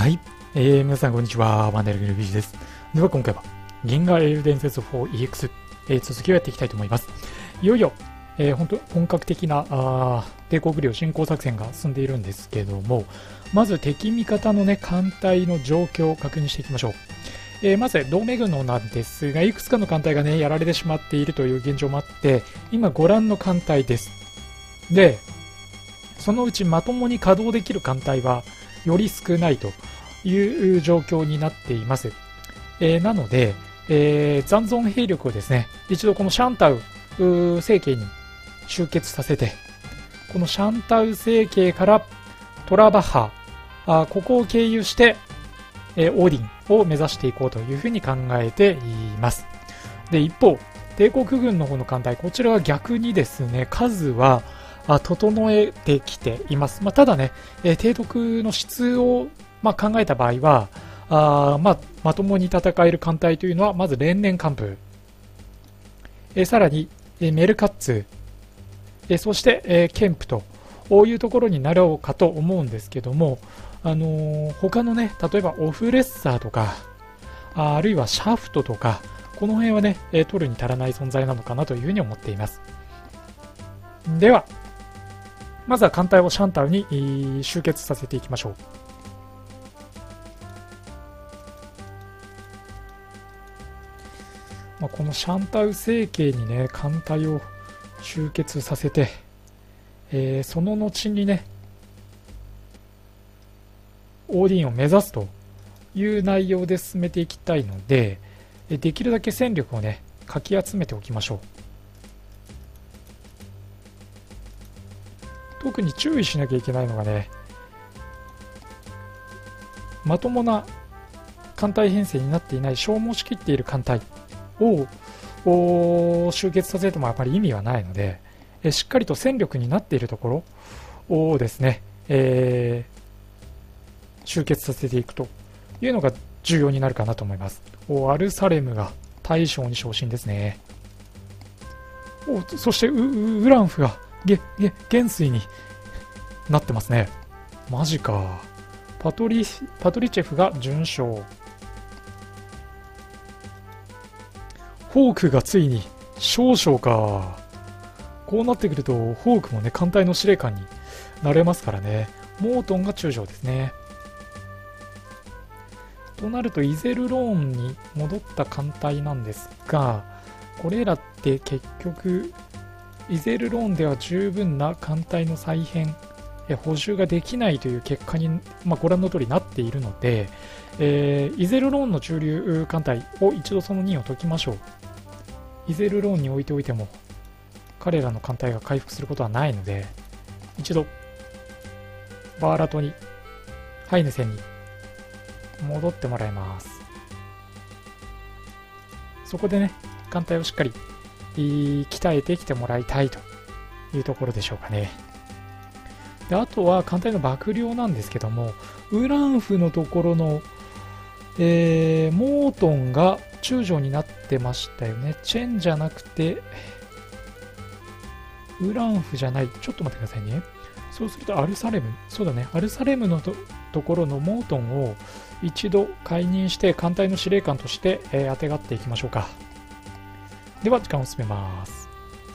はい、皆さんこんにちは。ワンダルグルビージです。では今回は銀河英雄伝説 4EX、続きをやっていきたいと思います。いよいよ、本格的な帝国領侵攻作戦が進んでいるんですけども、まず敵味方のね艦隊の状況を確認していきましょう。まず同盟軍のなんですが、いくつかの艦隊がねやられてしまっているという現状もあって、今ご覧の艦隊です。でそのうちまともに稼働できる艦隊はより少ないという状況になっています。なので、残存兵力をですね、一度このシャンタウ政権に集結させて、このシャンタウ政権からトラバッハ、ここを経由して、オーディンを目指していこうというふうに考えています。で、一方、帝国軍の方の艦隊、こちらは逆にですね、数は整えてきています。ただね、提督の質を考えた場合は、まともに戦える艦隊というのは、まず連年幹部、さらにメルカッツ、そしてケンプというところになろうかと思うんですけども、他のね、例えばオフレッサーとか、あるいはシャフトとか、この辺はね、取るに足らない存在なのかなというふうに思っています。では、まずは艦隊をシャンタウに集結させていきましょう。このシャンタウ政権にね艦隊を集結させて、その後にねオーディンを目指すという内容で進めていきたいので、できるだけ戦力をねかき集めておきましょう。特に注意しなきゃいけないのがね、まともな艦隊編成になっていない、消耗しきっている艦隊を集結させてもあまり意味はないので、しっかりと戦力になっているところをですね、集結させていくというのが重要になるかなと思います。アルサレムが大将に昇進ですね。そしてウランフが元帥になってますね。マジか。パトリチェフが準将。ホークがついに少将か。こうなってくるとホークもね艦隊の司令官になれますからね。モートンが中将ですね。となるとイゼルローンに戻った艦隊なんですが、これらって結局イゼルローンでは十分な艦隊の再編補充ができないという結果に、ご覧の通りなっているので、イゼルローンの駐留艦隊を一度その任を解きましょう。イゼルローンに置いておいても彼らの艦隊が回復することはないので、一度バーラトにハイネセンに戻ってもらいます。そこでね艦隊をしっかり鍛えてきてもらいたいというところでしょうかね。であとは艦隊の幕僚なんですけども、ウランフのところの、モートンが中将になってましたよね。チェンじゃなくてウランフじゃない、ちょっと待ってくださいね。そうするとアルサレム、そうだね、アルサレムの ところのモートンを一度解任して艦隊の司令官として、あてがっていきましょうか。では時間を進めます。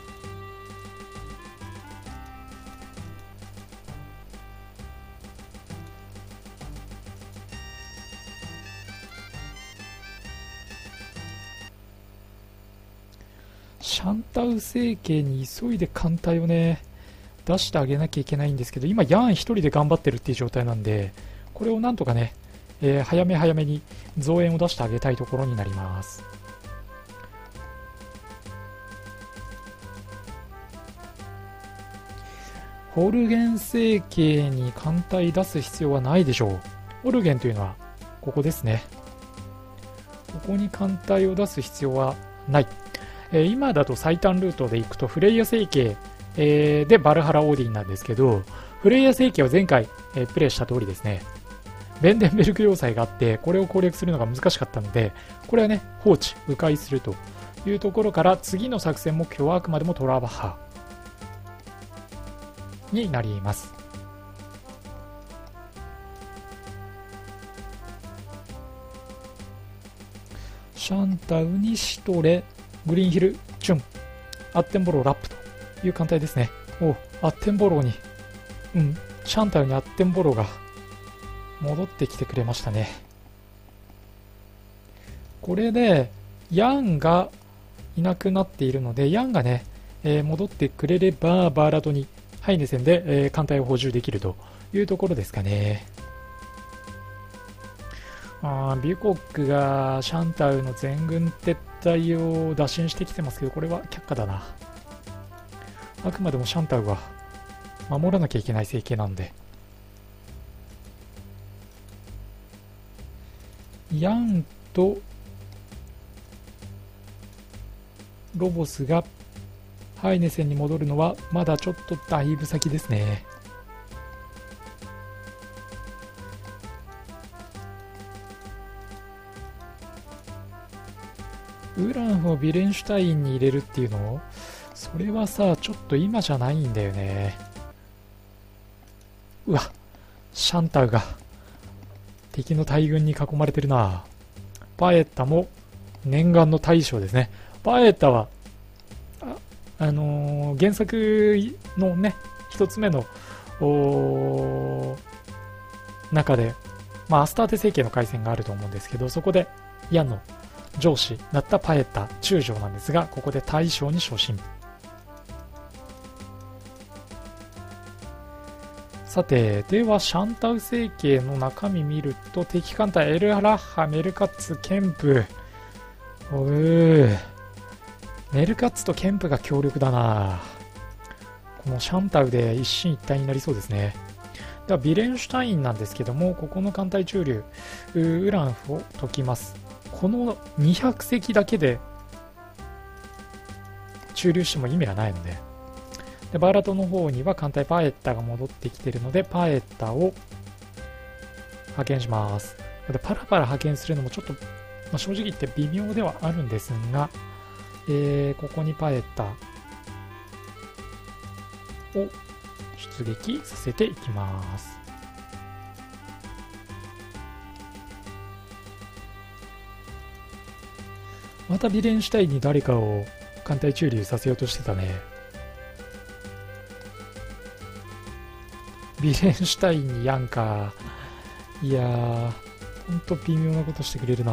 シャンタウ政権に急いで艦隊をね出してあげなきゃいけないんですけど、今ヤン一人で頑張ってるっていう状態なんで、これをなんとかね、早め早めに増援を出してあげたいところになります。ホルゲン政権に艦隊出す必要はないでしょう。ホルゲンというのはここですね。ここに艦隊を出す必要はない。今だと最短ルートで行くとフレイヤ政権、でバルハラオーディンなんですけど、フレイヤ政権は前回、プレイした通りですね、ベンデンベルク要塞があって、これを攻略するのが難しかったので、これはね放置迂回するというところから、次の作戦目標はあくまでもトラバッハになります。 シャンタウにシトレ、グリーンヒル、チュン、アッテンボロー、ラップという艦隊ですね。お、アッテンボローに、シャンタウにアッテンボローが戻ってきてくれましたね。これで、ヤンがいなくなっているので、ヤンがね、戻ってくれれば、バーラトにハイネ戦で、艦隊を補充できるというところですかね。ビューコックがシャンタウの全軍撤退を打診してきてますけど、これは却下だな。あくまでもシャンタウは守らなきゃいけない政権なので。ヤンとロボスがハイネ戦に戻るのはまだちょっとだいぶ先ですね。ウランをビレンシュタインに入れるっていうの、それはさ、ちょっと今じゃないんだよね。うわ、シャンタウが敵の大軍に囲まれてるな。パエッタも念願の大将ですね。パエッタは原作のね、一つ目の中で、アスターテ政権の回戦があると思うんですけど、そこでヤンの上司だったパエッタ中将なんですが、ここで大将に昇進。さて、ではシャンタウ政権の中身見ると、敵艦隊エルラッハ、メルカッツ、ケンプ、メルカッツとケンプが強力だな。このシャンタウで一進一退になりそうですね。ではビレンシュタインなんですけども、ここの艦隊駐留ウランフを解きます。この200隻だけで駐留しても意味がないので、バーラトの方には艦隊パエッタが戻ってきているので、パエッタを派遣します。パラパラ派遣するのもちょっと、正直言って微妙ではあるんですが、ここにパエッタを出撃させていきます。またビレンシュタインに誰かを艦隊駐留させようとしてたね。ビレンシュタインにヤンか。いやー、ほんと微妙なことしてくれるな。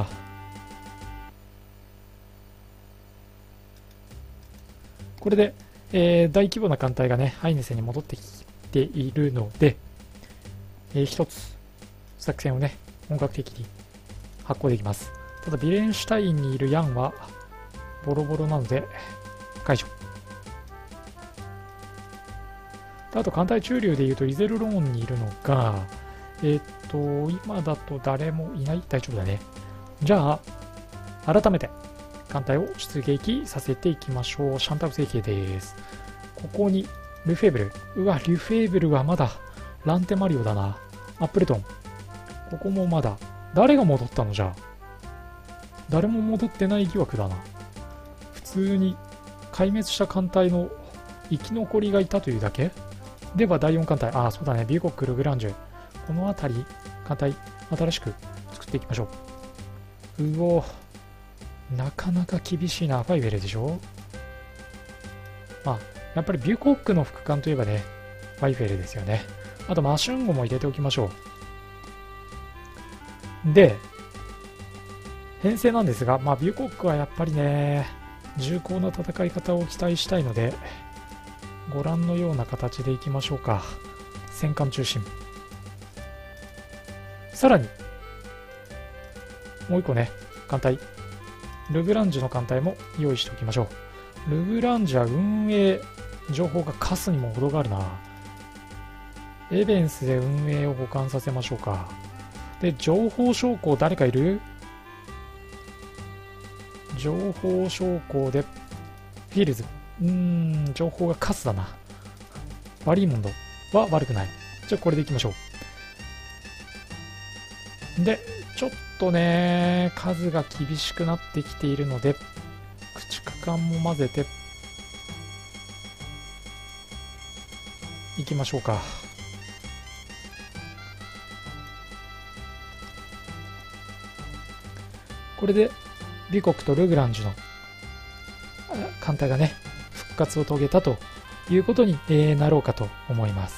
これで、大規模な艦隊がね、ハイネ戦に戻ってきているので、一つ作戦をね、本格的に発行できます。ただビレンシュタインにいるヤンはボロボロなので解除。あと艦隊駐留でいうとイゼルローンにいるのが、今だと誰もいない。大丈夫だね。じゃあ改めて艦隊を出撃させていきましょう。シャンタウ政権です。ここにルフェーブル。うわ、ルフェーブルはまだランテマリオだな。アップルトン。ここもまだ。誰が戻ったのじゃあ。誰も戻ってない疑惑だな。普通に壊滅した艦隊の生き残りがいたというだけでは第4艦隊。そうだね。ビューコック、ルグランジュ。この辺り、艦隊、新しく作っていきましょう。なかなか厳しいな。ファイベルでしょ。やっぱりビューコックの副艦といえばね、ファイフェルですよね。あとマシュンゴも入れておきましょう。で、編成なんですが、ビューコックはやっぱりね、重厚な戦い方を期待したいので、ご覧のような形でいきましょうか。戦艦中心。さらに、もう一個ね、艦隊。ルグランジュの艦隊も用意しておきましょう。ルグランジュは運営、情報がカスにも程があるな。エベンスで運営を補完させましょうか。で、情報将校誰かいる？情報将校で、フィールズ。情報がカスだな。バリーモンドは悪くない。じゃあこれでいきましょう。で、ちょっとね、数が厳しくなってきているので、駆逐艦も混ぜて、いきましょうか。これで、 美国とルグランジュの艦隊がね復活を遂げたということになろうかと思います。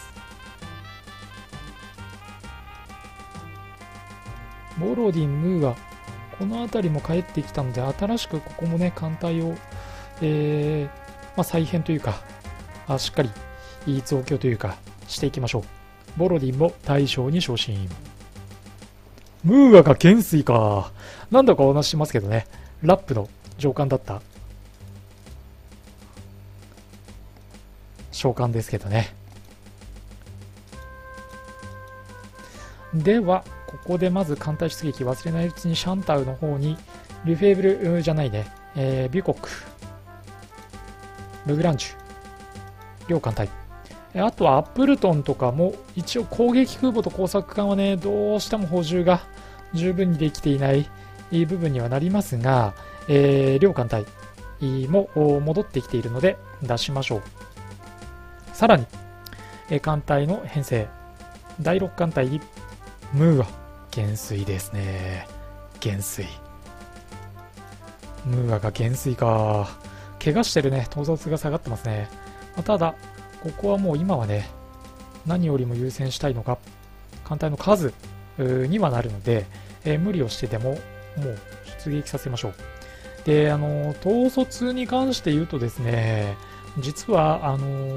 ボロディン・ムーア、この辺りも帰ってきたので、新しくここもね艦隊を、再編というかしっかり増強というかしていきましょう。ボロディンも大将に昇進。ムーアが元帥か。何度かお話ししますけどね、ラップの上官だった召喚ですけどね。ではここでまず艦隊出撃忘れないうちにシャンタウの方にルフェーブルじゃないね、ビュコック、ルグランジュ両艦隊、あとはアップルトンとかも一応攻撃空母と工作艦はねどうしても補充が十分にできていない部分にはなりますが、両艦隊も戻ってきているので出しましょう。さらに、艦隊の編成、第6艦隊にムーア、元帥ですね。元帥、ムーアが元帥か。怪我してるね、統率が下がってますね。ただここはもう今はね何よりも優先したいのが艦隊の数にはなるので、無理をしてでももう出撃させましょう。で、統率に関して言うとですね、実は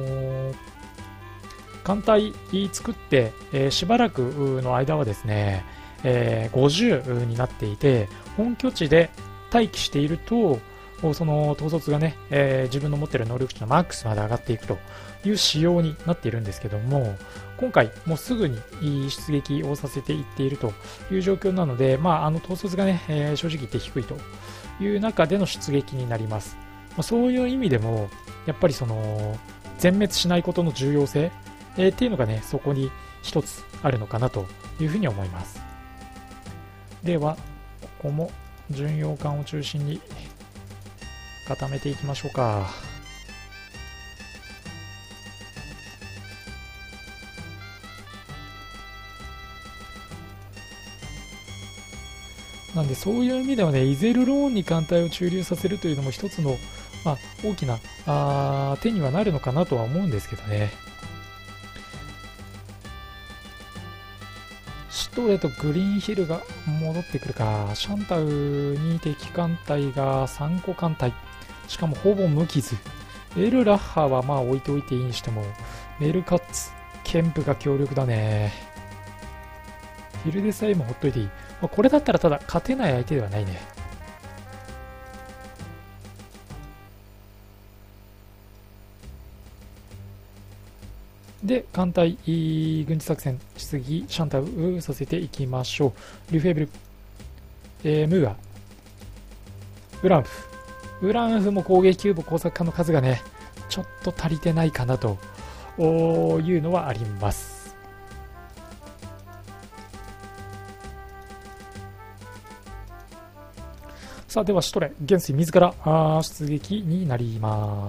艦隊作って、しばらくの間はですね、50になっていて、本拠地で待機しているとその統率がね、自分の持っている能力値のマックスまで上がっていくという仕様になっているんですけども、今回もうすぐに出撃をさせていっているという状況なので、統率がね、正直言って低いという中での出撃になります。そういう意味でもやっぱりその全滅しないことの重要性、っていうのがねそこに一つあるのかなというふうに思います。ではここも巡洋艦を中心に固めていきましょうか。なんでそういう意味ではね、イゼルローンに艦隊を駐留させるというのも一つの、大きな手にはなるのかなとは思うんですけどね。シトレとグリーンヒルが戻ってくるか。シャンタウに敵艦隊が3個艦隊、しかもほぼ無傷。エルラッハは置いておいていいにしても、メルカッツ、ケンプが強力だね。フィルでさえもほっといていい。これだったらただ勝てない相手ではないね。で、艦隊軍事作戦出撃シャンタウさせていきましょう。リュフェーブル、ムーア、ウランフ。ウランフも攻撃空母工作艦の数がねちょっと足りてないかなというのはあります。さあ、ではシュトレ元帥自ら出撃になります。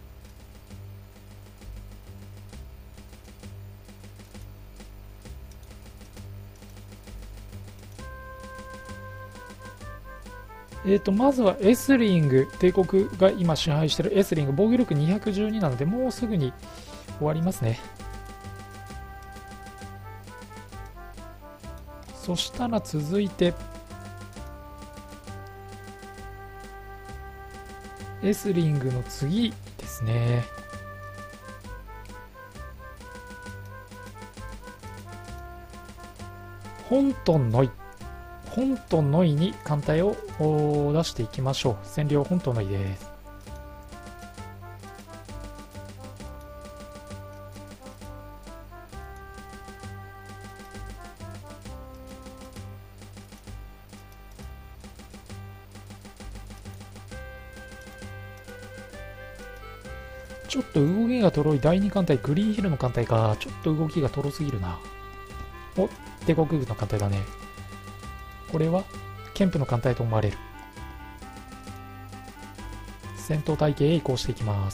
まずはエスリング、帝国が今支配しているエスリング、防御力212なのでもうすぐに終わりますね。そしたら続いてエスリングの次ですね。本トンノイ、本トンノイに艦隊を出していきましょう。占領本トンノイです。ちょっと動きがとろい第2艦隊、グリーンヒルの艦隊か。ちょっと動きがとろすぎるな。お、帝国軍の艦隊だね。これはケンプの艦隊と思われる。戦闘体系へ移行していきます。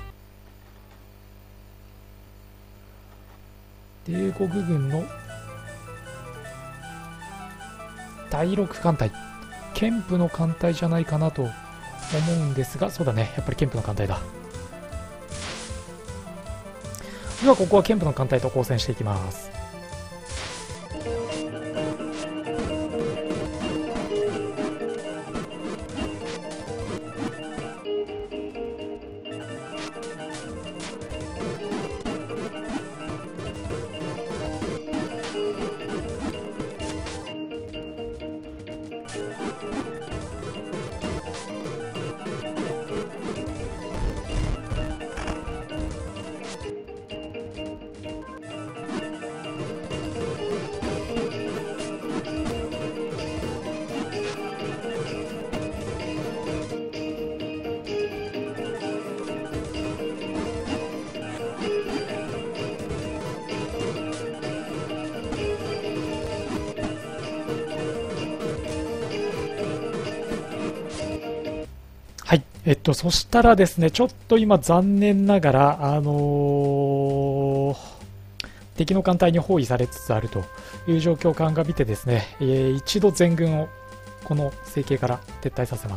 帝国軍の第6艦隊、 ケンプの艦隊じゃないかなと思うんですが、そうだね、やっぱりケンプの艦隊だ。ではここはケンプの艦隊と交戦していきます。はい、そしたらですね、ちょっと今残念ながら、敵の艦隊に包囲されつつあるという状況を鑑みてですね、一度全軍をこの成形から撤退させます。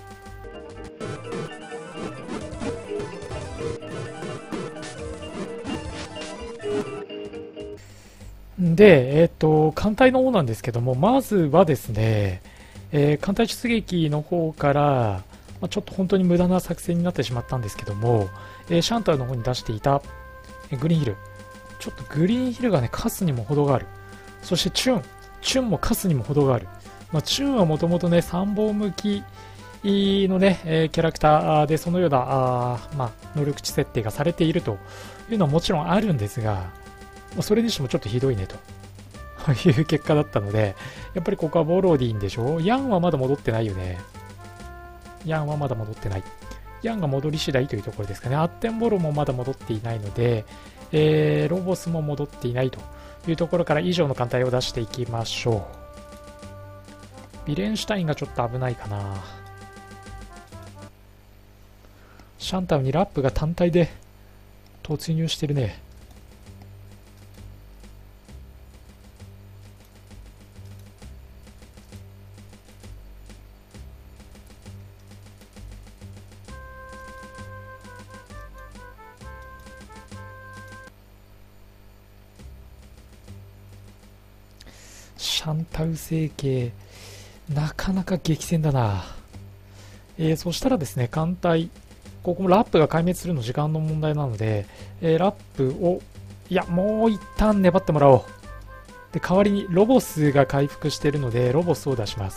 で、艦隊の方なんですけども、まずはですね、艦隊出撃の方から、ちょっと本当に無駄な作戦になってしまったんですけども、シャンタルの方に出していたグリーンヒル、ちょっとグリーンヒルがね、カスにも程がある。そしてチュンもカスにも程がある。チュンはもともとね、3本向きのね、キャラクターでそのような能力値設定がされているというのはもちろんあるんですが、それにしてもちょっとひどいねという結果だったので、やっぱりここはボロディンでしょ。ヤンはまだ戻ってないよね。ヤンはまだ戻ってない。ヤンが戻り次第というところですかね。アッテンボロもまだ戻っていないので、ロボスも戻っていないというところから以上の艦隊を出していきましょう。ビレンシュタインがちょっと危ないかな。シャンタウにラップが単体で突入してるね。シャンタウ星系なかなか激戦だな。そしたらですね、艦隊、ここもラップが壊滅するの時間の問題なので、ラップを、いや、もう一旦粘ってもらおう。で、代わりにロボスが回復しているので、ロボスを出します。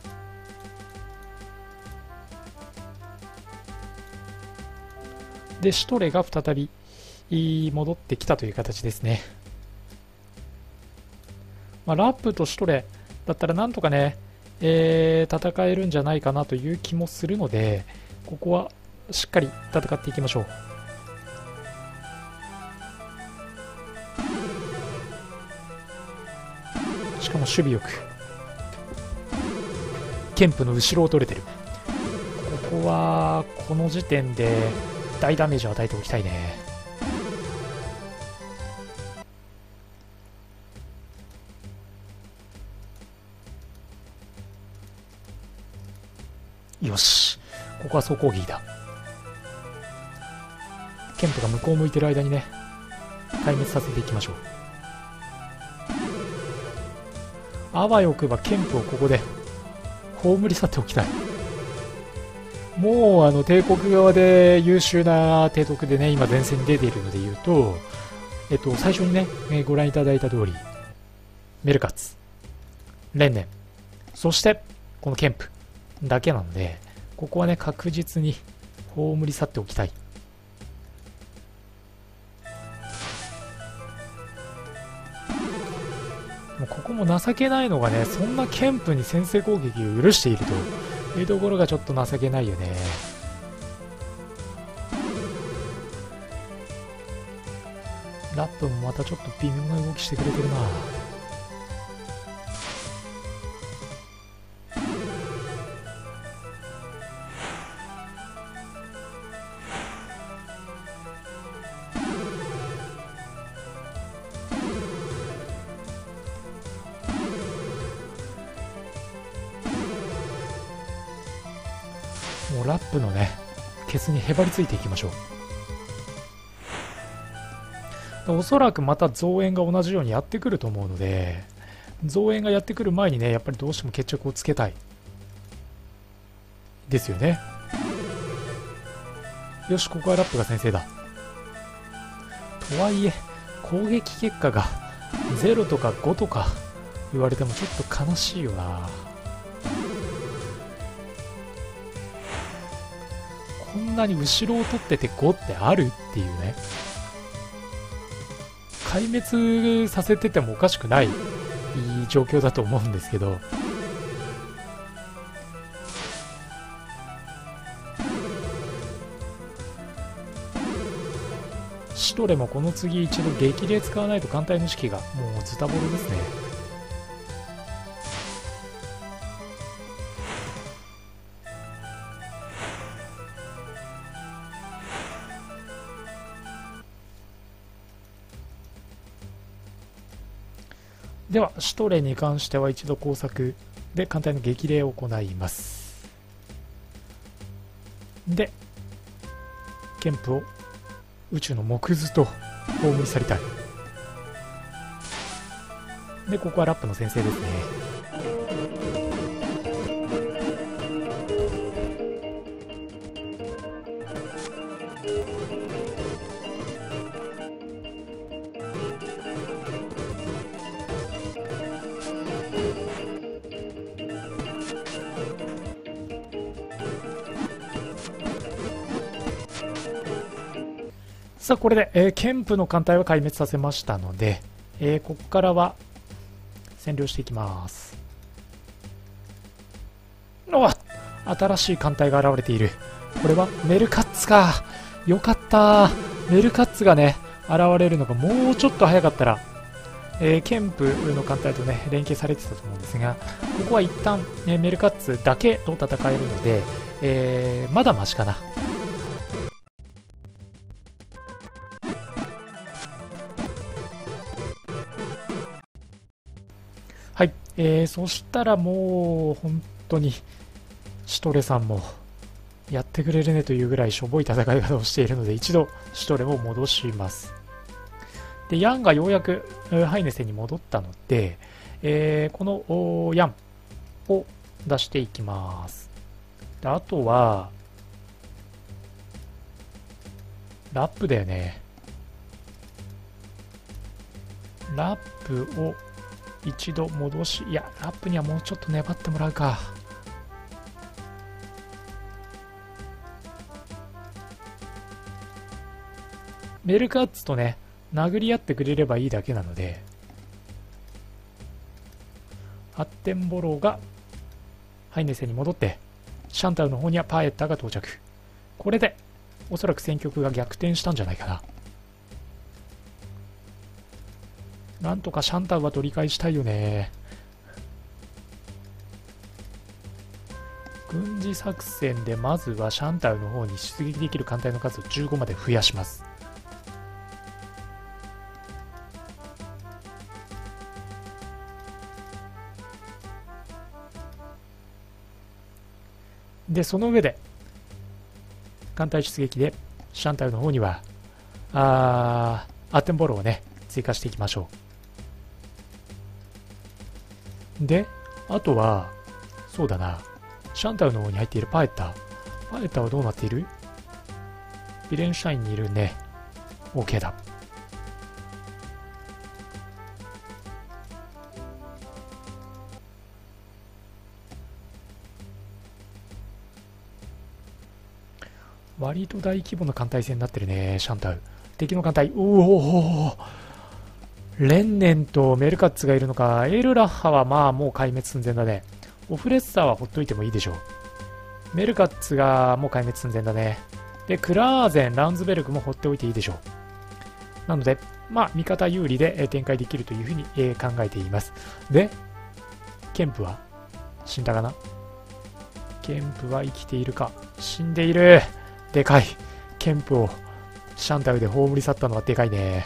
で、シュトレが再び戻ってきたという形ですね。ラップとシュトレだったらなんとかね、戦えるんじゃないかなという気もするので、ここはしっかり戦っていきましょう。しかも守備よくケンプの後ろを取れてる。ここはこの時点で大ダメージを与えておきたいね。よし、ここは総攻撃だ。ケンプが向こうを向いてる間にね、壊滅させていきましょう。あわよくばケンプをここで葬り去っておきたい。もう帝国側で優秀な提督でね、今前線に出ているので言うと、最初にね、ご覧いただいた通り、メルカツ、レンネン、そしてこのケンプだけなので、ここはね、確実に葬り去っておきたい。もうここも情けないのがね、そんなケンプに先制攻撃を許しているというところがちょっと情けないよね。ラップもまたちょっと微妙な動きしてくれてるな。 もうラップのねケツにへばりついていきましょう。おそらくまた増援が同じようにやってくると思うので、増援がやってくる前にねやっぱりどうしても決着をつけたいですよね。よし、ここはラップが先制だ。とはいえ攻撃結果が0とか5とか言われてもちょっと悲しいよな。こんなに後ろを取ってて5ってあるっていうね。壊滅させててもおかしくない状況だと思うんですけど、シトレもこの次一度激励使わないと艦隊の士気がもうズタボロですね。ではシュトレに関しては一度工作で艦隊の激励を行います。でケンプを宇宙の木図と葬り去りたい。でここはラップの先生ですね。さあこれで、ケンプの艦隊は壊滅させましたので、ここからは占領していきます。おっ、新しい艦隊が現れている。これはメルカッツか。よかった。メルカッツがね現れるのがもうちょっと早かったら、ケンプの艦隊とね連携されてたと思うんですが、ここは一旦、メルカッツだけと戦えるので、まだマシかな。はい、そしたらもう本当にシュトレさんもやってくれるねというぐらいしょぼい戦い方をしているので、一度シュトレを戻します。でヤンがようやくハイネセに戻ったので、このヤンを出していきます。であとはラップだよね。ラップを一度戻し、いやラップにはもうちょっと粘ってもらうか。メルカッツとね殴り合ってくれればいいだけなので、アッテンボローがハイネセに戻って、シャンタウの方にはパーエッターが到着。これでおそらく戦局が逆転したんじゃないかな。なんとかシャンタウは取り返したいよね。軍事作戦でまずはシャンタウの方に出撃できる艦隊の数を15まで増やします。でその上で艦隊出撃でシャンタウの方にはアッテンボローをね追加していきましょう。であとはそうだな、シャンタウの方に入っているパエッターはどうなっている？ビレンシュタインにいるね。 OK だ。割と大規模な艦隊戦になってるね。シャンタウ敵の艦隊、おおレンネンとメルカッツがいるのか。エルラッハはまあもう壊滅寸前だね。オフレッサーはほっといてもいいでしょう。メルカッツがもう壊滅寸前だね。でクラーゼン、ランズベルクも放っておいていいでしょう。なのでまあ味方有利で展開できるというふうに考えています。でケンプは死んだかな。ケンプは生きているか。死んでいる。でかい。ケンプをシャンタウで葬り去ったのはでかいね。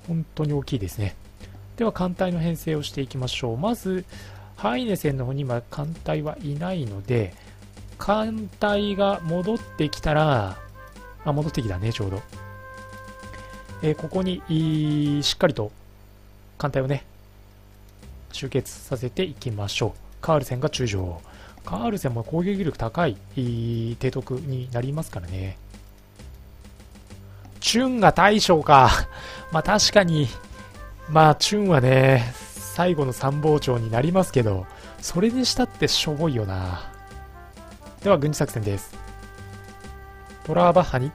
本当に大きいですね。では艦隊の編成をしていきましょう。まずハイネセンの方に今艦隊はいないので、艦隊が戻ってきたら、戻ってきたね、ちょうど。ここにしっかりと艦隊をね、集結させていきましょう。カールセンが中将。カールセンも攻撃力高い提督になりますからね。チュンが大将か。確かに、チュンはね、最後の参謀長になりますけど、それにしたってしょぼいよな。では軍事作戦です。トラーバッハに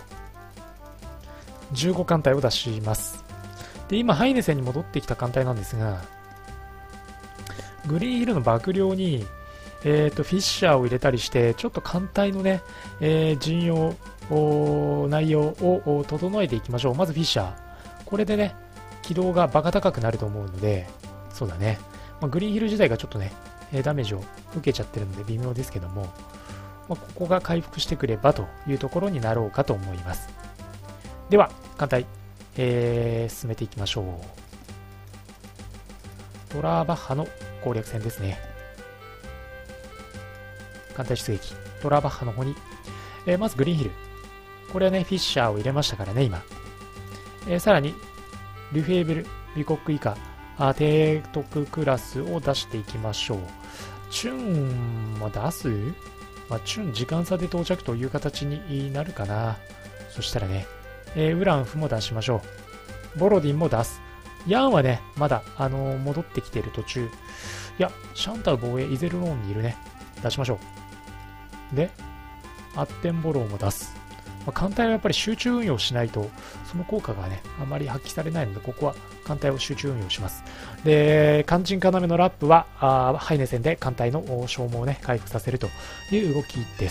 15艦隊を出します。で、今ハイネセンに戻ってきた艦隊なんですが、グリーンヒルの幕僚にフィッシャーを入れたりして、ちょっと艦隊のね、陣容内容を整えていきましょう。まずフィッシャー、これでね、軌道がバカ高くなると思うので、そうだね、グリーンヒル自体がちょっとね、ダメージを受けちゃってるので微妙ですけども、ここが回復してくればというところになろうかと思います。では艦隊、進めていきましょう。トラーバッハの攻略戦ですね。艦隊出撃、トラーバッハの方に、まずグリーンヒル、これはねフィッシャーを入れましたからね今、さらにルフェーブル、ビコック以下提督クラスを出していきましょう。チュンは出す、チュン時間差で到着という形になるかな。そしたらね、ウランフも出しましょう。ボロディンも出す。ヤンはねまだ、戻ってきている途中。いや、シャンタウ防衛イゼルローンにいるね、出しましょう。でアッテンボローも出す。艦隊はやっぱり集中運用しないとその効果がねあまり発揮されないので、ここは艦隊を集中運用します。で、肝心要のラップはハイネ戦で艦隊の消耗をね回復させるという動きです。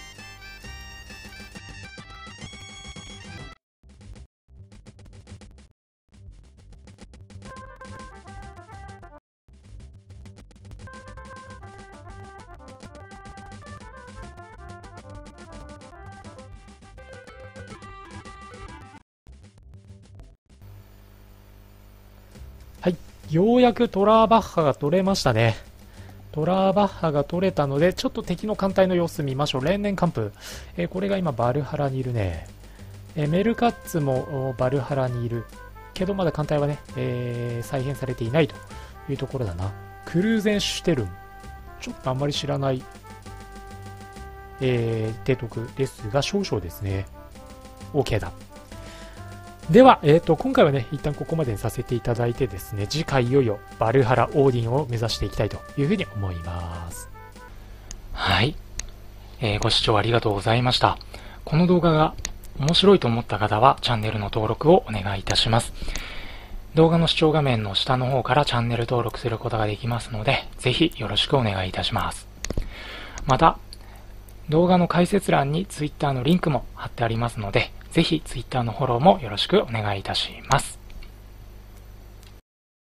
はい、ようやくトラーバッハが取れましたね。トラーバッハが取れたので、ちょっと敵の艦隊の様子見ましょう。連年艦風、これが今バルハラにいるね。メルカッツもバルハラにいるけど、まだ艦隊はね、再編されていないというところだな。クルーゼンシュテルン、ちょっとあんまり知らない、提督ですが少々ですね。 OK だ。では、今回はね一旦ここまでにさせていただいてですね、次回いよいよバルハラオーディンを目指していきたいというふうに思います。 はい、ご視聴ありがとうございました。この動画が面白いと思った方はチャンネルの登録をお願いいたします。動画の視聴画面の下の方からチャンネル登録することができますので、ぜひよろしくお願いいたします。また動画の解説欄に Twitter のリンクも貼ってありますので、ぜひ Twitter のフォローもよろしくお願いいたします。